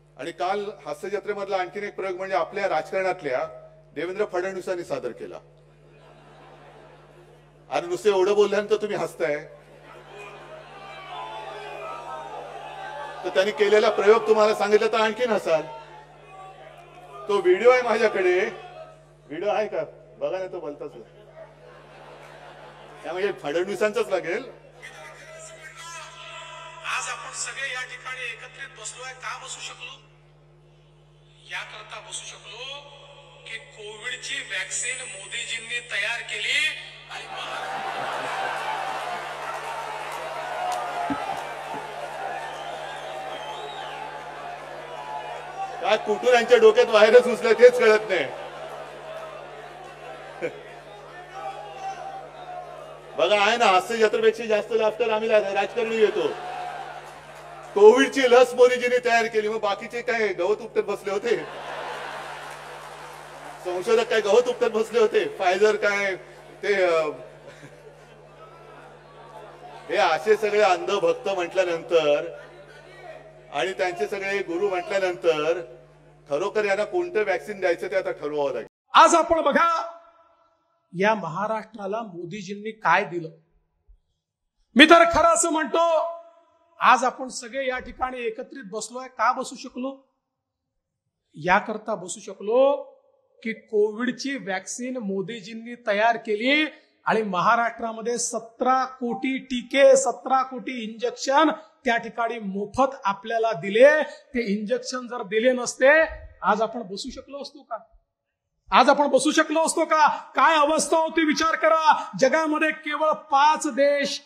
आणि काल हास्य जत्रेमधला आणखीन एक प्रयोग म्हणजे आपल्या राजकारणातल्या देवेंद्र फडणवीसांनी सादर केला। आणि नुसते एवढं बोलल्यानंतर तुम्ही हसताय, तर त्यांनी केलेला प्रयोग तुम्हाला सांगितलं तर आणखीन हसाल। तो व्हिडिओ आहे माझ्याकडे, व्हिडिओ आहे का बघा, नाही तो बोलताच त्यामुळे फडणवीसांचाच लागेल। आज आपण सगळे या ठिकाणी एकत्रित बसलोय, का बसू शकलो? याकरता बसू शकलो की कोविडची वॅक्सिन मोदीजींनी तयार केली आणि काय कुठून यांच्या डोक्यात व्हायरस घुसला तेच कळत नाही। बघा आहे ना, हास्य जत्रेपेक्षा जास्त लाफ्टर आम्ही राजकारणी येतो। कोविडची लस मोदीजींनी तयार केली, मग बाकीचे काय गवत उपटत बसले होते? संशोधक काय गवत उपटत बसले होते? फायझर काय ते हे असे सगळे अंध भक्त म्हटल्यानंतर आणि त्यांचे सगळे गुरु म्हटल्यानंतर खरोखर यांना कोणतं वॅक्सिन द्यायचं ते आता ठरवावं लागेल। आज आपण बघा, या महाराष्ट्राला मोदीजींनी काय दिलं? मी तर खरं असं म्हणतो, आज आपण सगळे या ठिकाणी एकत्रित बसलोय, का बसू शकलो? याकरता बसू शकलो की कोविडची वॅक्सिन मोदीजींनी तयार केली आणि महाराष्ट्रामध्ये 17 कोटी टीके, 17 कोटी इंजेक्शन त्या ठिकाणी मोफत आपल्याला दिले। ते इंजेक्शन जर दिले नसते, आज आपण बसू शकलो असतो का? आज आपण बसू शकलो असतो का? काय अवस्था होती विचार करा। जगामध्ये केवळ 5 देश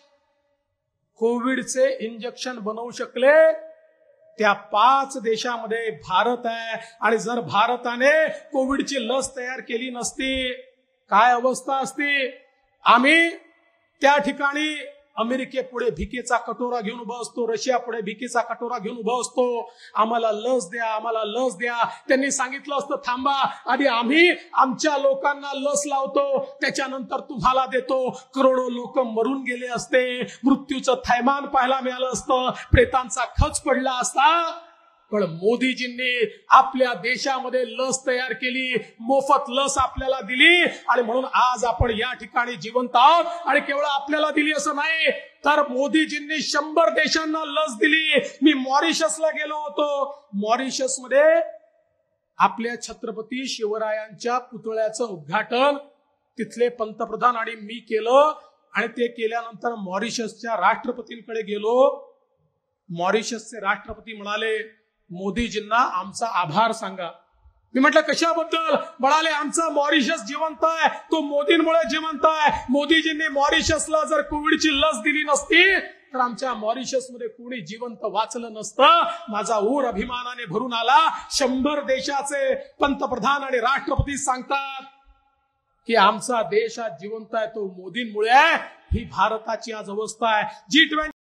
कोविडचे इंजेक्शन बनवू शकले, त्या 5 देशामध्ये भारत आहे। आणि जर भारताने कोविडची लस तयार केली नसती, काय अवस्था असती? आम्ही त्या ठिकाणी अमेरिकेपुढे भिकेचा कटोरा घेऊन उभा असतो, रशिया पुढे भिकेचा कटोरा घेऊन उभा असतो, आम्हाला लस द्या, आम्हाला लस द्या। त्यांनी सांगितलं असतं थांबा, आधी आम्ही आमच्या लोकांना लस लावतो, त्याच्यानंतर तुम्हाला देतो। करोडो लोक मरून गेले असते, मृत्यूचं थैमान पाहायला मिळालं असतं, प्रेतांचा खच पडला असता। पण मोदीजींनी आपल्या देशामध्ये लस तयार केली, मोफत लस आपल्याला दिली आणि म्हणून आज आपण या ठिकाणी जिवंत आहोत। आणि केवळ आपल्याला दिली असं नाही, तर मोदीजींनी 100 देशांना लस दिली। मी मॉरिशसला गेलो होतो, मॉरिशसमध्ये आपल्या छत्रपती शिवरायांच्या पुतळ्याचं उद्घाटन तिथले पंतप्रधान आणि मी केलं। आणि ते केल्यानंतर मॉरिशसच्या राष्ट्रपतींकडे गेलो, मॉरिशसचे राष्ट्रपती म्हणाले मोदीजींना आमचा आभार सांगा। मी म्हटलं कशाबद्दल? म्हणाले आमचा मॉरिशस जिवंत आहे, तो मोदींमुळे जिवंत आहे। मोदीजींनी मॉरिशसला जर कोविडची लस दिली नसती तर आमच्या मॉरिशसमध्ये कोणी जिवंत वाचलं नसतं। माझा ऊर अभिमानाने भरून आला। 100 देशाचे पंतप्रधान आणि राष्ट्रपती सांगतात की आमचा देश आज जिवंत आहे, तो मोदींमुळे आहे। ही भारताची आज अवस्था आहे। G20